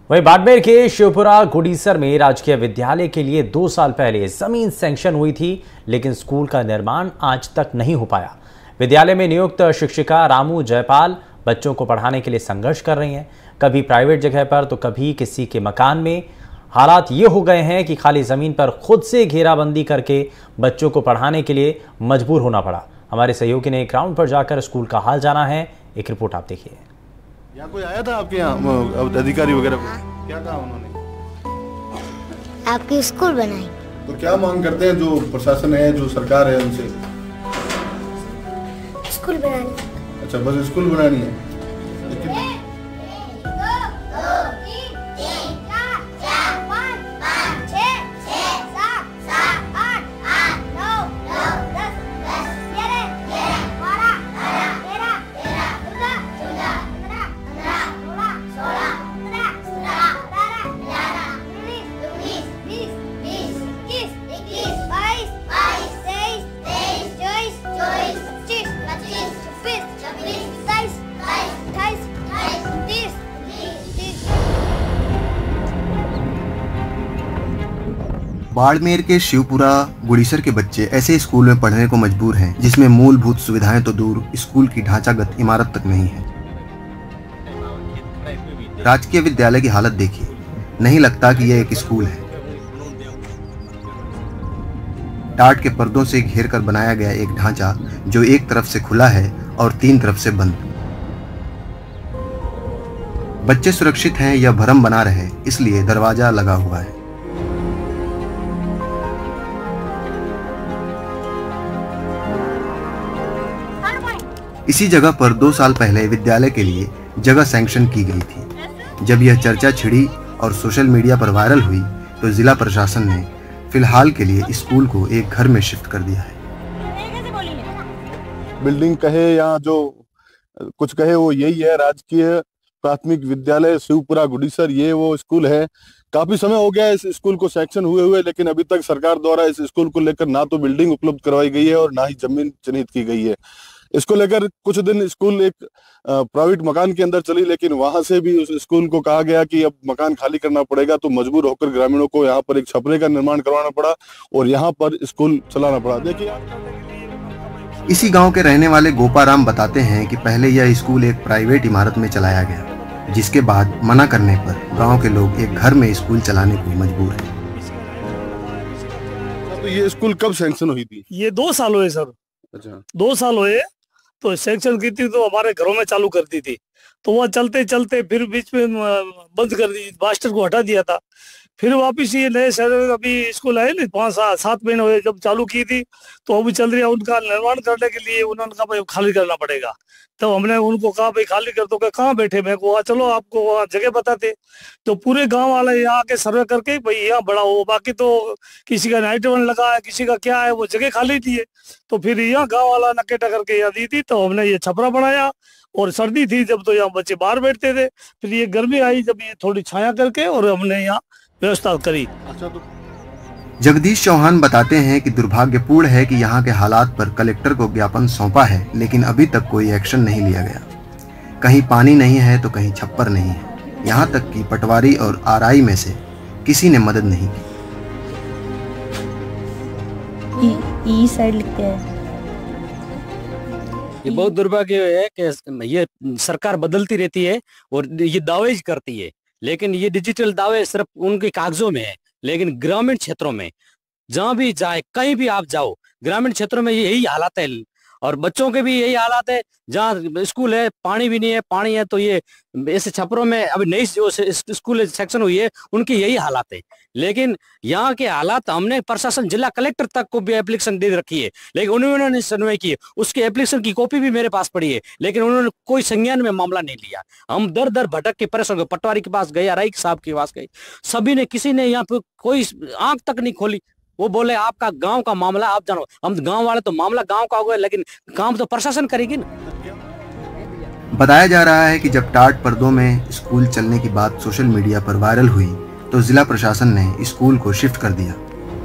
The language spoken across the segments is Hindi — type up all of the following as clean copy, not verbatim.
वहीं बाड़मेर के शिवपुरा गुडीसर में राजकीय विद्यालय के लिए 2 साल पहले जमीन सैंक्शन हुई थी, लेकिन स्कूल का निर्माण आज तक नहीं हो पाया। विद्यालय में नियुक्त शिक्षिका रामू जयपाल बच्चों को पढ़ाने के लिए संघर्ष कर रही हैं, कभी प्राइवेट जगह पर तो कभी किसी के मकान में। हालात ये हो गए हैं कि खाली जमीन पर खुद से घेराबंदी करके बच्चों को पढ़ाने के लिए मजबूर होना पड़ा। हमारे सहयोगी ने ग्राउंड पर जाकर स्कूल का हाल जाना है। एक रिपोर्ट आप देखिए। यहाँ कोई आया था आपके यहाँ अधिकारी वगैरह? क्या कहा उन्होंने? आपकी स्कूल बनाई। तो क्या मांग करते हैं जो प्रशासन है, जो सरकार है उनसे? स्कूल बनानी। अच्छा, बस स्कूल बनानी है। बाड़मेर के शिवपुरा गुडीसर के बच्चे ऐसे स्कूल में पढ़ने को मजबूर हैं जिसमें मूलभूत सुविधाएं तो दूर, स्कूल की ढांचागत इमारत तक नहीं है। राजकीय विद्यालय की हालत देखिए, नहीं लगता कि यह एक स्कूल है। टाट के पर्दों से घेर कर बनाया गया एक ढांचा जो एक तरफ से खुला है और 3 तरफ से बंद। बच्चे सुरक्षित हैं या भरम बना रहे, इसलिए दरवाजा लगा हुआ है। इसी जगह पर 2 साल पहले विद्यालय के लिए जगह सैंक्शन की गई थी। जब यह चर्चा छिड़ी और सोशल मीडिया पर वायरल हुई तो जिला प्रशासन ने फिलहाल के लिए स्कूल को एक घर में शिफ्ट कर दिया है। बिल्डिंग कहे या जो कुछ कहे वो यही है, राजकीय प्राथमिक विद्यालय शिवपुरा गुडीसर, ये वो स्कूल है। काफी समय हो गया इस स्कूल को सैंक्शन हुए, लेकिन अभी तक सरकार द्वारा इस स्कूल को लेकर ना तो बिल्डिंग उपलब्ध करवाई गई है और ना ही जमीन चिन्हित की गई है। इसको लेकर कुछ दिन स्कूल एक प्राइवेट मकान के अंदर चली, लेकिन वहां से भी उस स्कूल को कहा गया कि अब मकान खाली करना पड़ेगा, तो मजबूर होकर ग्रामीणों को यहाँ पर एक छपरे का निर्माण करवाना पड़ा और यहाँ पर स्कूल चलाना पड़ा। देखिए, इसी गांव के रहने वाले गोपाराम बताते हैं कि पहले यह स्कूल एक प्राइवेट इमारत में चलाया गया, जिसके बाद मना करने पर गाँव के लोग एक घर में स्कूल चलाने को मजबूर है। तो ये स्कूल कब सैंक्शन हुई थी? ये 2 साल हुए सर। अच्छा, 2 साल हुए तो सैंक्शन की थी, तो हमारे घरों में चालू कर दी थी, तो वह चलते चलते फिर बीच में बंद कर दी, मास्टर को हटा दिया था। फिर वापिस ये नए शहर अभी स्कूल आए नहीं, 5-7 महीने हुए जब चालू की थी, तो अभी चल रही है। उनका निर्माण करने के लिए उन्होंने कहा भाई खाली करना पड़ेगा, तो हमने उनको कहा भाई खाली कर दो। कहाँ बैठे? मैं को चलो आपको वहाँ जगह बताते। तो पूरे गांव वाले यहाँ आके सर्वे करके भाई यहाँ बड़ा हो, बाकी तो किसी का नाइट वन लगा है, किसी का क्या है, वो जगह खाली थी। तो फिर यहाँ गांव वाला नकेटा करके यहाँ दी थी, तो हमने ये छपरा बनाया। और सर्दी थी जब, तो यहाँ बच्चे बाहर बैठते थे। फिर ये गर्मी आई जब, ये थोड़ी छाया करके और हमने यहाँ व्यवस्था करी। अच्छा, तो जगदीश चौहान बताते हैं कि दुर्भाग्यपूर्ण है कि यहाँ के हालात पर कलेक्टर को ज्ञापन सौंपा है, लेकिन अभी तक कोई एक्शन नहीं लिया गया। कहीं पानी नहीं है तो कहीं छप्पर नहीं है, यहाँ तक कि पटवारी और आरआई में से किसी ने मदद नहीं की। ई साइड लिखते हैं। ये बहुत दुर्भाग्य है कि ये सरकार बदलती रहती है और ये दावे करती है, लेकिन ये डिजिटल दावे सिर्फ उनके कागजों में है। लेकिन ग्रामीण क्षेत्रों में जहां भी जाए, कहीं भी आप जाओ, ग्रामीण क्षेत्रों में यही हालात है और बच्चों के भी यही हालात है। जहाँ स्कूल है पानी भी नहीं है, पानी है तो ये ऐसे छपरों में अभी नई जो स्कूल सेक्शन हुई है उनकी यही हालात है। लेकिन यहाँ के हालात हमने प्रशासन जिला कलेक्टर तक को भी एप्लीकेशन दे रखी है, लेकिन उन्होंने नहीं सुनवाई की। उसके एप्लीकेशन की कॉपी भी मेरे पास पड़ी है, लेकिन उन्होंने कोई संज्ञान में मामला नहीं लिया। हम दर दर भटक के परेशान, पटवारी के पास गए, राई साहब के पास गए, सभी ने, किसी ने यहाँ पे कोई आंख तक नहीं खोली। वो बोले आपका गांव का मामला आप जानो। हम गांव वाले तो मामला गांव का हो गया, लेकिन काम तो प्रशासन करेगी ना। बताया जा रहा है कि जब टाट पर्दों में स्कूल चलने की बात सोशल मीडिया पर वायरल हुई तो जिला प्रशासन ने स्कूल को शिफ्ट कर दिया।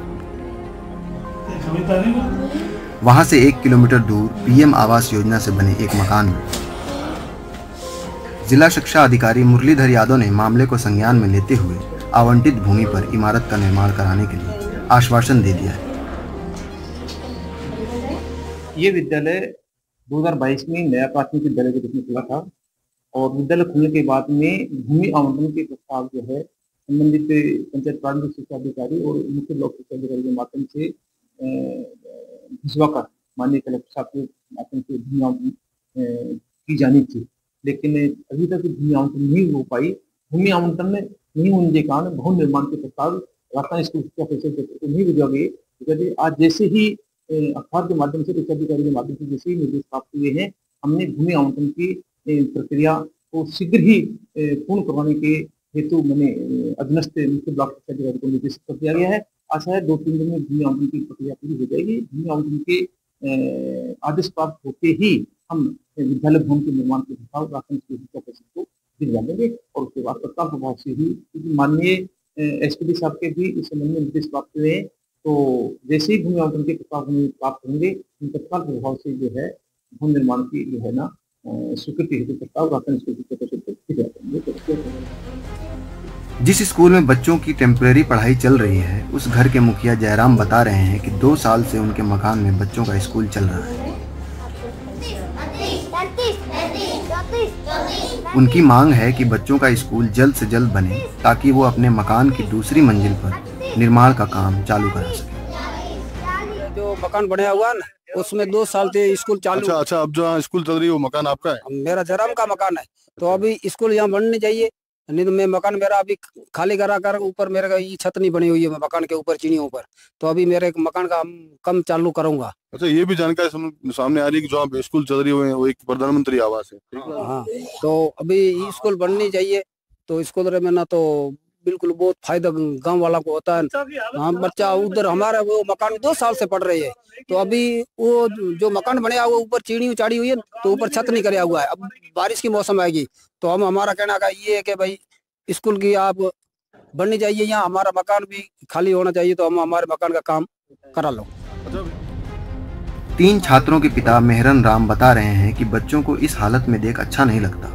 वहां से 1 किलोमीटर दूर पीएम आवास योजना से बने एक मकान में। जिला शिक्षा अधिकारी मुरलीधर यादव ने मामले को संज्ञान में लेते हुए आवंटित भूमि पर इमारत का निर्माण कराने के लिए आश्वासन दे दिया है। ये विद्यालय 2022 में नया प्राथमिक विद्यालय के रूप में खुला था और विद्यालय खुलने के बाद में भूमि आवंटन के प्रस्ताव जो है संबंधित पंचायत प्राथमिक शिक्षा अधिकारी और मुख्य ब्लॉक शिक्षा अधिकारी के माध्यम से भिजवाकर माननीय कलेक्टर साहब के माध्यम से भूमि आवंटन की जानी थी, लेकिन अभी तक भूमि आवंटन नहीं हो पाई। भूमि आवंटन नहीं होने के कारण भवन निर्माण के प्रस्ताव राजस्थान स्कूल शिक्षा परिषद को नहीं भिजवा गए। आज जैसे ही अखबार के माध्यम से शिक्षा अधिकारी के माध्यम से जैसे ही निर्देश प्राप्त हुए हैं, हमने भूमि आवंटन की प्रक्रिया को शीघ्र ही पूर्ण करवाने के हेतु मैंने अधीनस्थ मुख्य ब्लॉक शिक्षा अधिकारी को निर्देशित कर दिया गया है। आशा है 2-3 दिन में भूमि आवंटन की प्रक्रिया पूरी हो जाएगी। भूमि आवंटन के आदेश प्राप्त होते ही हम विद्यालय भवन के निर्माण के प्रस्ताव राजस्थान स्कूल शिक्षा परिषद को भिजवा देंगे और उसके बाद तत्काल प्रभाव से ही माननीय एसपीडी साहब के भी इस संबंध में निर्देश प्राप्त हुए हैं, तो जैसे ही भूमि आवंटन के प्रस्ताव हमें प्राप्त होंगे तत्काल प्रभाव से जो है भवन निर्माण की जो है ना स्वीकृति हेतु प्रस्ताव राजस्थान स्कूल शिक्षा परिषद को भिजवा देंगे। जिस स्कूल में बच्चों की टेम्परेरी पढ़ाई चल रही है, उस घर के मुखिया जयराम बता रहे हैं कि 2 साल से उनके मकान में बच्चों का स्कूल चल रहा है। उनकी मांग है कि बच्चों का स्कूल जल्द से जल्द बने ताकि वो अपने मकान की दूसरी मंजिल पर निर्माण का काम चालू करा सके। जो मकान बनाया हुआ ना उसमें 2 साल से स्कूल चालू। अच्छा, अब जो स्कूल चल रही है वो मकान आपका है? मेरा जयराम का मकान है, तो अभी स्कूल यहाँ बननी चाहिए, नहीं तो मैं मकान मेरा अभी खाली करा कर ऊपर मेरे का ये छत नहीं बनी हुई है मकान के ऊपर चिड़ियों पर, तो अभी मेरे मकान का कम चालू करूंगा। अच्छा, ये भी जानकारी सामने आ रही है कि जो आप स्कूल चल रही है वो एक प्रधानमंत्री आवास है। हाँ, तो अभी स्कूल बननी चाहिए, तो स्कूल में ना तो बिल्कुल बहुत फायदा गांव वाला को होता है। हाँ, बच्चा उधर हमारा वो मकान 2 साल से पढ़ रही है, तो अभी वो जो मकान बनाया हुआ ऊपर चिड़ियों चाड़ी हुई है, तो ऊपर छत नहीं कराया हुआ है। अब बारिश की मौसम आएगी तो हम हमारा कहना का ये है कि भाई स्कूल की आप बननी चाहिए, यहाँ हमारा मकान भी खाली होना चाहिए, तो हम हमारे मकान का काम करा लो। 3 छात्रों के पिता मेहरन राम बता रहे हैं कि बच्चों को इस हालत में देख अच्छा नहीं लगता।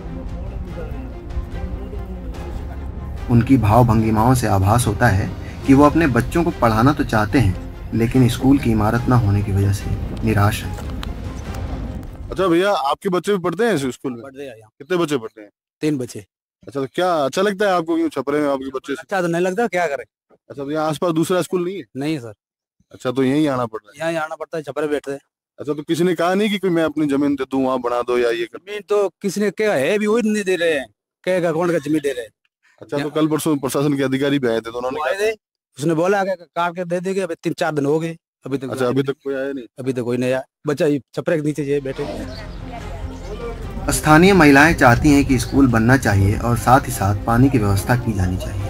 उनकी भाव भंगिमाओं से आभास होता है कि वो अपने बच्चों को पढ़ाना तो चाहते हैं, लेकिन स्कूल की इमारत न होने की वजह से निराश है। अच्छा भैया, आपके बच्चे भी पढ़ते हैं इस स्कूल में? पढ़ते हैं। कितने बच्चे पढ़ते हैं? 3 बच्चे। अच्छा, तो क्या अच्छा लगता है आपको छपरे में आपके बच्चे से? अच्छा तो नहीं लगता, क्या करें। अच्छा, तो यहाँ आसपास दूसरा स्कूल नहीं है? नहीं सर। अच्छा, तो यहीं आना पड़ रहा है? यहाँ आना पड़ता है, छपरे बैठते हैं। अच्छा, तो किसी ने कहा नहीं कि मैं अपनी जमीन दे दूं, वहाँ बना दो या ये कर? जमीन तो किसी ने कहा है भी, वही नहीं दे रहे हैं, कहेगा कौन का जमीन दे रहे हैं। अच्छा, तो कल परसों प्रशासन के अधिकारी भी आए थे, तो उन्होंने उसने बोला काट के दे देंगे, अभी 3-4 दिन हो गए अभी तक। अच्छा, अभी तक कोई आया नहीं? अभी तक कोई नहीं आया, बच्चा छपरे के नीचे बैठे। स्थानीय महिलाएं चाहती हैं कि स्कूल बनना चाहिए और साथ ही साथ पानी की व्यवस्था की जानी चाहिए।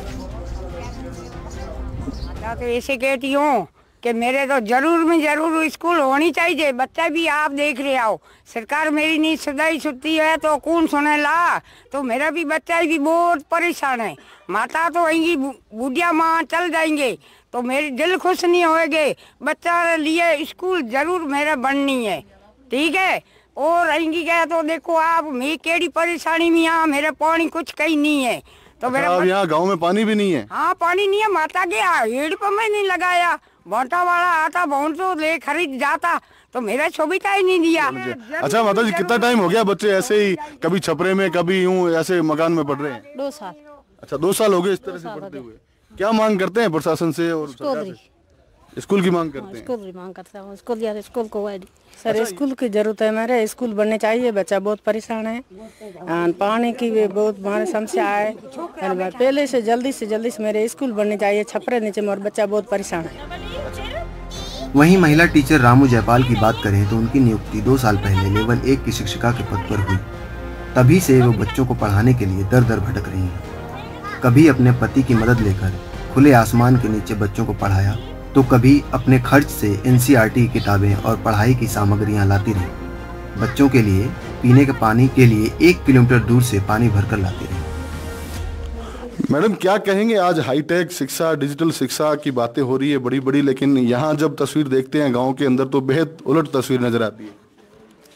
तो ऐसे कहती हूँ कि मेरे तो जरूर स्कूल होनी चाहिए। बच्चा भी आप देख रहे हो, सरकार मेरी नहीं सदाई सुनती है तो कौन सुने ला। तो मेरा भी बच्चा भी बहुत परेशान है। माता तो आएंगी, बुढ़िया माँ चल जाएंगे तो मेरे दिल खुश नहीं होएगे। बच्चा लिए स्कूल जरूर मेरा बननी है, ठीक है। और आएंगी क्या तो देखो आप, मैं केड़ी परेशानी में यहाँ, मेरे पानी कुछ कहीं नहीं है। तो मेरा यहाँ गांव में पानी भी नहीं है? हाँ, पानी नहीं है। माता के हेड पर मैं नहीं लगाया, बांटा वाला आता बहुत तो ले खरीद जाता, तो मेरा सुविधा ही नहीं दिया। अच्छा माता जी, कितना टाइम हो गया बच्चे ऐसे ही कभी छपरे में कभी यूं ऐसे मकान में पढ़ रहे हैं? 2 साल। अच्छा, 2 साल हो गए इस तरह से पढ़ते हुए। क्या मांग करते हैं प्रशासन से और सरकार से? स्कूल की मांग करते हैं? स्कूल की मांग करता हूँ, स्कूल यार स्कूल को सर स्कूल की जरूरत है। मेरे स्कूल बनने चाहिए, बच्चा बहुत परेशान है, पानी की भी बहुत हमारी समस्या है। पहले से जल्दी से मेरे स्कूल बनने चाहिए, छपरे नीचे मेरा बच्चा बहुत परेशान है। वहीं महिला टीचर रामू जयपाल की बात करें तो उनकी नियुक्ति 2 साल पहले लेवल 1 की शिक्षिका के पद पर हुई। तभी से वो बच्चों को पढ़ाने के लिए दर दर भटक रही हैं। कभी अपने पति की मदद लेकर खुले आसमान के नीचे बच्चों को पढ़ाया, तो कभी अपने खर्च से एनसीईआरटी की किताबें और पढ़ाई की सामग्रियां लाती रही। बच्चों के लिए पीने के पानी के लिए 1 किलोमीटर दूर से पानी भरकर लाती रही। मैडम, क्या कहेंगे? आज हाईटेक शिक्षा, डिजिटल शिक्षा की बातें हो रही है बड़ी बड़ी, लेकिन यहाँ जब तस्वीर देखते हैं गांव के अंदर तो बेहद उलट तस्वीर नजर आती है।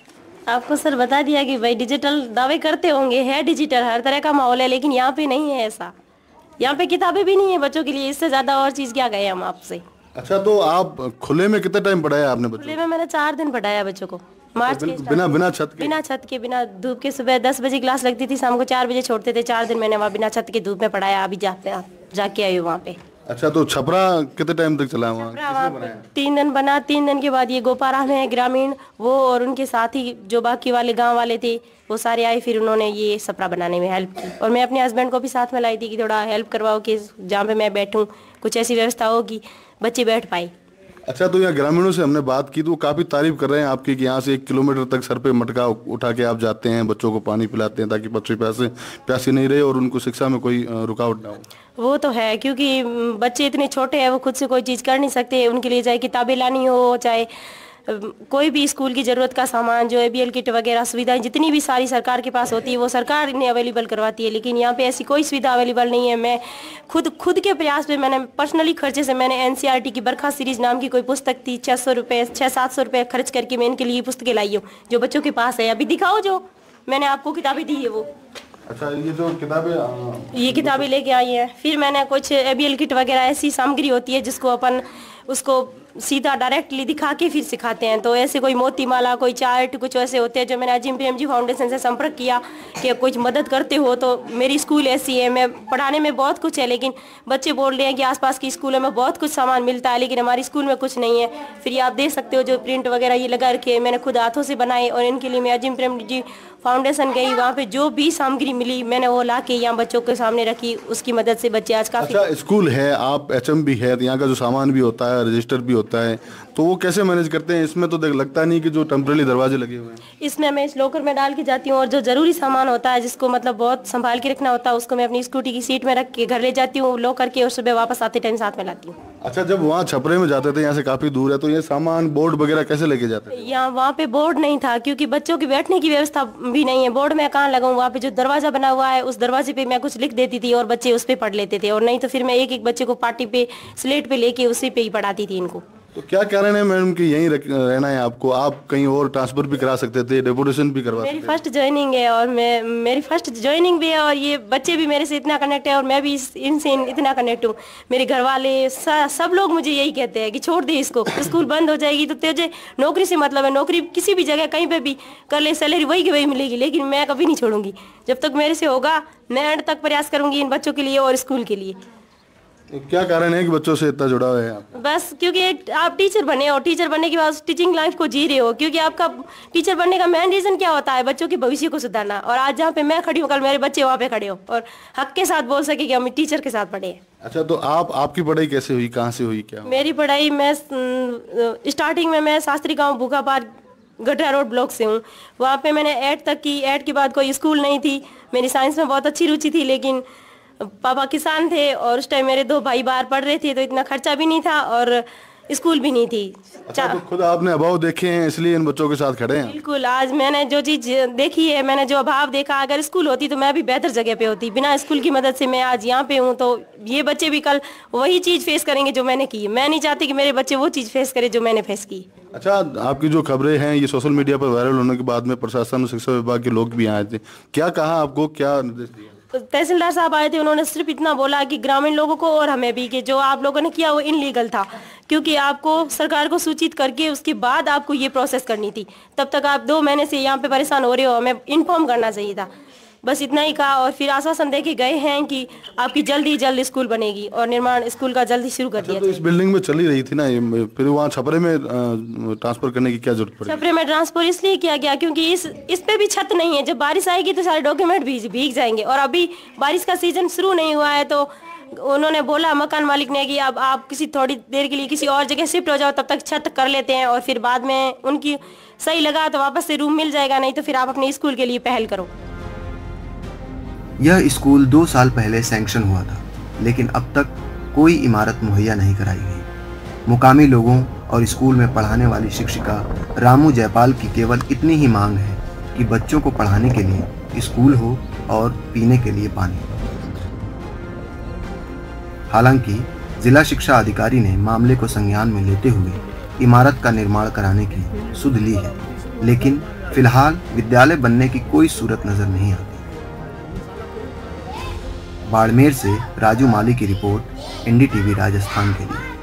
आपको सर बता दिया कि भाई डिजिटल दावे करते होंगे, है डिजिटल, हर तरह का माहौल है, लेकिन यहाँ पे नहीं है ऐसा। यहाँ पे किताबें भी नहीं है बच्चों के लिए, इससे ज्यादा और चीज क्या गए हम आपसे। अच्छा, तो आप खुले में कितना टाइम पढ़ाया आपने बच्चों? खुले में मैंने 4 दिन पढ़ाया बच्चों को, मार्च के बिना छत के? बिना छत के, बिना धूप के। सुबह 10 बजे क्लास लगती थी, शाम को 4 बजे छोड़ते थे। 4 दिन मैंने वहाँ बिना छत के धूप में पढ़ाया। अभी जाके आई हूँ वहाँ पे। अच्छा, तो छपरा कितने टाइम तक चला वहाँ? 3 दिन बना। 3 दिन के बाद ये गोपारा में ग्रामीण वो और उनके साथ ही जो बाकी वाले गांव वाले थे वो सारे आए, फिर उन्होंने ये छपरा बनाने में हेल्प की। और मैं अपने हस्बैंड को भी साथ में लाई थी कि थोड़ा हेल्प करवाओ कि जहाँ पे मैं बैठूँ कुछ ऐसी व्यवस्था हो कि बच्चे बैठ पाए। अच्छा, तो यहाँ ग्रामीणों से हमने बात की तो वो काफी तारीफ कर रहे हैं आपकी कि यहाँ से 1 किलोमीटर तक सर पे मटका उठा के आप जाते हैं, बच्चों को पानी पिलाते हैं ताकि बच्चे प्यासे नहीं रहे और उनको शिक्षा में कोई रुकावट ना हो। वो तो है, क्योंकि बच्चे इतने छोटे हैं, वो खुद से कोई चीज़ कर नहीं सकते। उनके लिए चाहे किताबें लानी हो, चाहे कोई भी स्कूल की ज़रूरत का सामान, जो ABL किट वगैरह सुविधाएं जितनी भी सारी सरकार के पास होती है वो सरकार इन्हें अवेलेबल करवाती है। लेकिन यहाँ पे ऐसी कोई सुविधा अवेलेबल नहीं है। मैं खुद के प्रयास पे मैंने पर्सनली खर्चे से मैंने NCERT की बरखा सीरीज नाम की कोई पुस्तक थी, 600-700 रुपये खर्च करके मैं इनके लिए पुस्तकें लाई हूँ जो बच्चों के पास है। अभी दिखाओ जो मैंने आपको किताबें दी है वो। अच्छा, ये जो किताबें ये किताबें लेके आई हैं। फिर मैंने कुछ ABL किट वगैरह ऐसी सामग्री होती है जिसको अपन उसको सीधा डायरेक्टली दिखा के फिर सिखाते हैं। तो ऐसे कोई मोती माला, कोई चार्ट, कुछ ऐसे होते हैं जो मैंने अजीम प्रेमजी फाउंडेशन से संपर्क किया कि कुछ मदद करते हो। तो मेरी स्कूल ऐसी है, मैं पढ़ाने में बहुत कुछ है, लेकिन बच्चे बोल रहे हैं कि आसपास की स्कूलों में बहुत कुछ सामान मिलता है लेकिन हमारी स्कूल में कुछ नहीं है। फिर ये आप देख सकते हो जो प्रिंट वगैरह ये लगा रखे मैंने खुद हाथों से बनाए। और इनके लिए मैं अजीम प्रेमजी फाउंडेशन गई, वहाँ पे जो भी सामग्री मिली मैंने वो ला के यहाँ बच्चों के सामने रखी। उसकी मदद से बच्चे आज काफी। अच्छा, स्कूल है, आप HM भी है, यहाँ का जो सामान भी होता है, रजिस्टर भी होता है, तो वो कैसे मैनेज करते हैं? इसमें तो लगता नहीं कि जो टेम्परेरी दरवाजे लगे हुए हैं। इसमें मैं इस लॉकर में डाल के जाती हूँ और जो जरूरी सामान होता है जिसको मतलब बहुत संभाल के रखना होता है उसको मैं अपनी स्कूटी की सीट में रख के घर ले जाती हूँ लॉक करके, और सुबह वापस आते टाइम साथ में लाती हूँ। अच्छा, जब वहाँ छपरे में जाते थे, यहाँ से काफी दूर है, तो ये सामान बोर्ड वगैरह कैसे लेके जाते थे? यहाँ वहाँ पे बोर्ड नहीं था क्योंकि बच्चों की बैठने की व्यवस्था भी नहीं है। बोर्ड में कहाँ लगाऊं? वहाँ पे जो दरवाजा बना हुआ है उस दरवाजे पे मैं कुछ लिख देती थी और बच्चे उस पे पढ़ लेते थे। और नहीं तो फिर मैं एक बच्चे को पार्टी पे स्लेट पे लेके उसी पे ही पढ़ाती थी इनको। तो क्या कारण है मैडम कि यहीं रहना है आपको? आप कहीं और ट्रांसफर भी करा सकते थे, डेपुटेशन भी करवा सकते थे। मेरी फर्स्ट ज्वाइनिंग है और मेरी फर्स्ट ज्वाइनिंग भी है और ये बच्चे भी मेरे से इतना कनेक्ट है और मैं भी इनसे इतना कनेक्ट हूँ। मेरे घर वाले सब लोग मुझे यही कहते हैं कि छोड़ दे इसको, स्कूल बंद हो जाएगी तो तुझे नौकरी से मतलब है, नौकरी किसी भी जगह कहीं पे भी कर ले, सैलरी वही की वही मिलेगी, लेकिन मैं कभी नहीं छोड़ूंगी। जब तक मेरे से होगा मैं एंड तक प्रयास करूंगी इन बच्चों के लिए और स्कूल के लिए। तो क्या कारण है कि बच्चों से इतना जुड़ा हुआ है आप? बस क्योंकि आप टीचर बने और टीचर बनने के बाद टीचिंग लाइफ को जी रहे हो। क्योंकि आपका टीचर बनने का मेन रीजन क्या होता है? बच्चों के भविष्य को सुधारना। और आज जहाँ पे मैं खड़ी हूँ कल मेरे बच्चे वहाँ पे खड़े हो और हक के साथ बोल सके कि हम टीचर के साथ पढ़े हैं। अच्छा, तो आपकी पढ़ाई कैसे हुई, कहाँ से हुई, क्या? मेरी पढ़ाई मैं स्टार्टिंग में मैं शास्त्री गाँव भूखापार गठरा रोड ब्लॉक से हूँ। वहाँ पे मैंने 8 तक की। 8 के बाद कोई स्कूल नहीं थी। मेरी साइंस में बहुत अच्छी रुचि थी लेकिन पापा किसान थे और उस टाइम मेरे 2 भाई बाहर पढ़ रहे थे तो इतना खर्चा भी नहीं था और स्कूल भी नहीं थी। अच्छा, तो खुद आपने अभाव देखे हैं इसलिए इन बच्चों के साथ खड़े हैं? बिल्कुल, आज मैंने जो चीज देखी है, मैंने जो अभाव देखा, अगर स्कूल होती तो मैं भी बेहतर जगह पे होती। बिना स्कूल की मदद से मैं आज यहाँ पे हूँ तो ये बच्चे भी कल वही चीज फेस करेंगे जो मैंने की। मैं नहीं चाहती कि मेरे बच्चे वो चीज फेस करे जो मैंने फेस की। अच्छा, आपकी जो खबरें हैं ये सोशल मीडिया पर वायरल होने के बाद में प्रशासन और शिक्षा विभाग के लोग भी आए थे, क्या कहा आपको, क्या निर्देश दिया? तहसीलदार साहब आए थे, उन्होंने सिर्फ इतना बोला कि ग्रामीण लोगों को और हमें भी कि जो आप लोगों ने किया वो इनलीगल था, क्योंकि आपको सरकार को सूचित करके उसके बाद आपको ये प्रोसेस करनी थी। तब तक आप 2 महीने से यहाँ पे परेशान हो रहे हो, हमें इन्फॉर्म करना चाहिए था। बस इतना ही कहा और फिर आश्वासन दे के गए हैं कि आपकी जल्द स्कूल बनेगी और निर्माण स्कूल का जल्दी शुरू कर दिया। तो इस बिल्डिंग में चली रही थी ना, फिर वहाँ छपरे में ट्रांसफर करने की क्या जरूरत पड़ी? छपरे में ट्रांसफर इसलिए किया गया क्योंकि इस पे भी छत नहीं है। जब बारिश आएगी तो सारे डॉक्यूमेंट भीग जाएंगे और अभी बारिश का सीजन शुरू नहीं हुआ है तो उन्होंने बोला मकान मालिक ने कि अब आप किसी थोड़ी देर के लिए किसी और जगह शिफ्ट हो जाओ, तब तक छत कर लेते हैं और फिर बाद में उनकी सही लगा तो वापस से रूम मिल जाएगा, नहीं तो फिर आप अपने स्कूल के लिए पहल करो। यह स्कूल 2 साल पहले सैंक्शन हुआ था लेकिन अब तक कोई इमारत मुहैया नहीं कराई गई। मुकामी लोगों और स्कूल में पढ़ाने वाली शिक्षिका रामू जयपाल की केवल इतनी ही मांग है कि बच्चों को पढ़ाने के लिए स्कूल हो और पीने के लिए पानी। हालांकि जिला शिक्षा अधिकारी ने मामले को संज्ञान में लेते हुए इमारत का निर्माण कराने की सुध ली है, लेकिन फिलहाल विद्यालय बनने की कोई सूरत नजर नहीं आती। बाड़मेर से राजू माली की रिपोर्ट, NDTV राजस्थान के लिए।